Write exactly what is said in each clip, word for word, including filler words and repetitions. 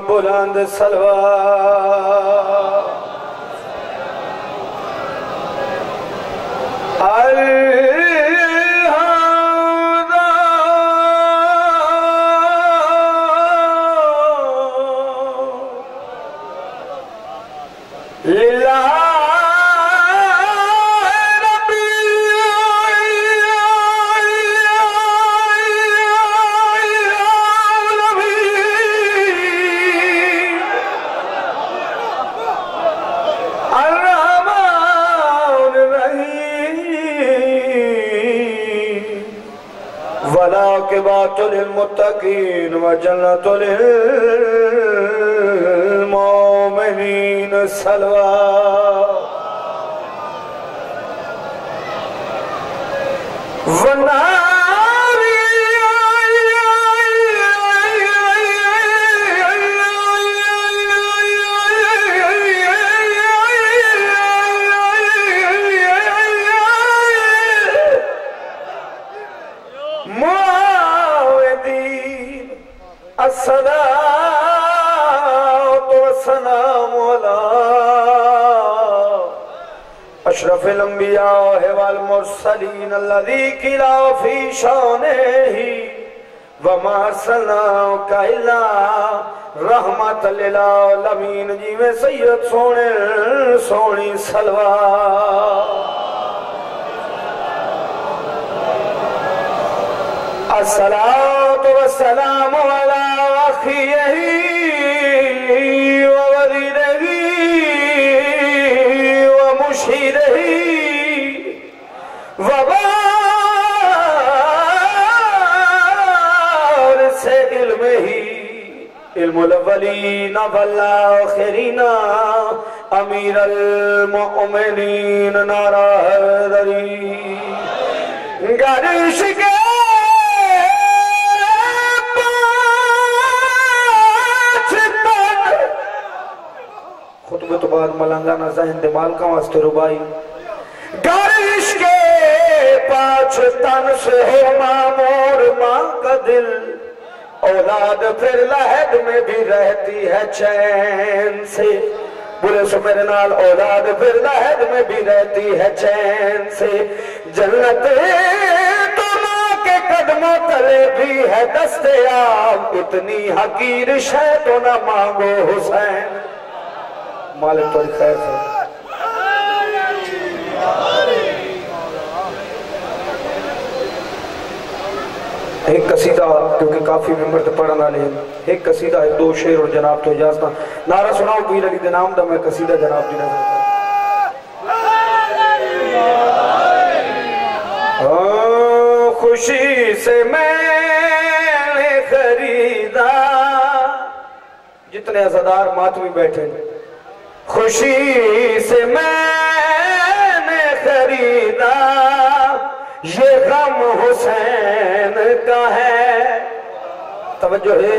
बुलंद सलवार वलाकिबातुल मुत्तकीन व जन्नतुल मोमिनीन सलवार अशरफुल अंबिया वल मुरसलीन अल्लज़ी किला फी शानिही व मा अर्सलनाका इल्ला रहमतल लिल आलमीन जिवें सैयद सोने सोनी सलवार अस्सलातु वस्सलामु अला अखिही से इल्म ही इल्मुल अव्वलीन वल आखिरीन अमीरुल मोमिनीन नारा हैदरी गर्श के खुतबे तो बाद मलंगाना ज़हन दिमाग का वास्ते रुबाई गर्श के पाँच तन से हो मामोर माँ का दिल औलाद फिर लहद में भी रहती है चैन से बुरे सो मेरे नाल औलाद फिर लहद में भी रहती है चैन से जन्नत तो माँ के कदमों तले भी है दस्तयाब इतनी हकीर शै तो न मांगो हुसैन मालिक तो खैर से एक कसीदा क्योंकि काफी मेंबर तो पढ़ने वाले हैं एक कसीदा है दो शेर और जनाब तो इजाजत नारा सुनाओ पीर अली दे नाम दा मैं कसीदा जनाब जी नजर खुशी से मैंने खरीदा जितने अज़ादार मातमी बैठे खुशी से मैंने खरीदा ये गम हुसैन का है तवज्जो है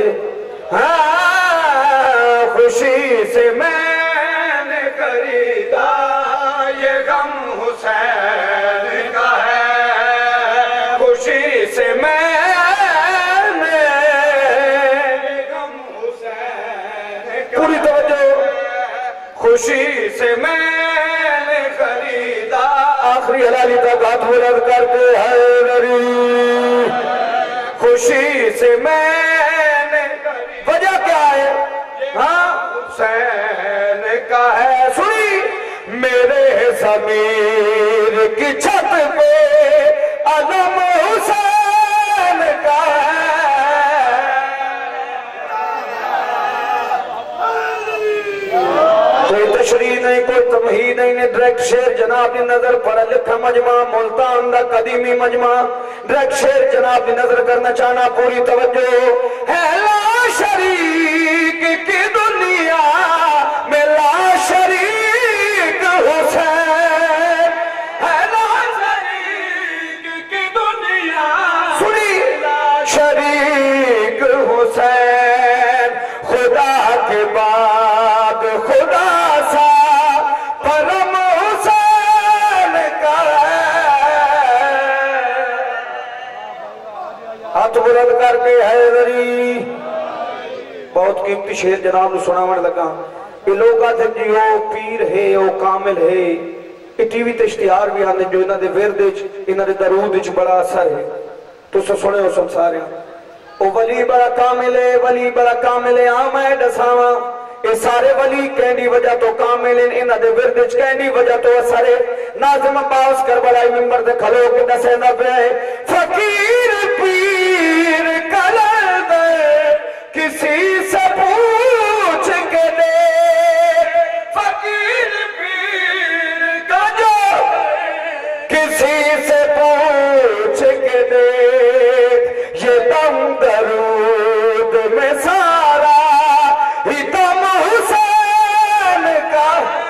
हाँ खुशी से मैंने खरीदा ये गम हुसैन का है खुशी से मैंने गम हुसैन पूरी तवज्जो खुशी से मैंने खरीदा आखिरी हलाली तक हाथ बुलंद करके हैदरी खुशी से मैंने वजह क्या है हाँ हुसैन का है सुनी मेरे ज़मीर की छत पे अलम हुसैन का है कोई तशरीह नहीं कोई तमहीद नहीं ने डायरेक्ट शेर जनाब की नजर पढ़ा लिखा मजमा मुल्तान दा कदीमी मजमा डायरेक्ट शेर जनाब की नजर करना चाहना पूरी तवज्जो है ला शरीक की दुनिया में ला शरीक हुसैन है ला शरीक की दुनिया सुनी शरीक हुसैन खुदा के बाद खुदा सा परम हुसैन का हाथ बुलंद करके हैदरी बहुत कीमती कीमती शेर जनाब सुनावन लगा। ये लोग आते जी ओ पीर है ओ कामिल है। ये टीवी ते इश्तिहार भी आते जो इन्होंने विरद इन्होंने दरूद च बड़ा असर है। तुस सुने सब सारे ओ वली बड़ा कामिल है वली बड़ा कामिल है। आ मैं दसावा ये सारे वली कहनी वजह तो कामिल हैं इन्हां दे विरद च कहनी वजह तो असर है। नाज़िम अब्बास करबलाई मिंबर ते खलो के दसेंदा पिया है फकीर पीर कलंदर किसी से पूछ के दे। फकीर पीर का जो किसी से पूछ के दे। ये दम दरूद में सारा ही दम हुसैन का।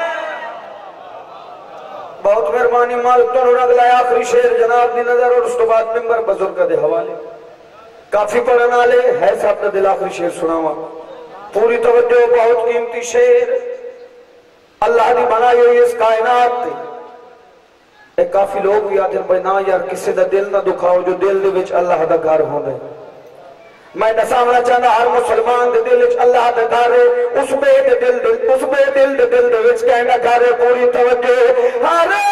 बहुत मेहरबानी माल तो अगला आखिरी शेर जनाब दी नजर और उस तो बाद मिंबर बुजुर्ग दे हवाले काफी पढ़ने वाले है साहब का दिल आखिरी शेर सुनावा पूरी तवज्जो। बहुत कीमती शेर अल्लाह ने बनाई हुई इस कायनात ते काफी लोग भी आते भाई ना यार किसी का दिल ना दुखाओ जो दिल दे विच अल्लाह दा घर होंदा। मैं दसावना चाहता हर मुसलमान दे दिल विच अल्लाह दा घर है। उस बे दे दिल उस बे दिल दे दिल दे विच कहना घर है। पूरी तवज्जो हर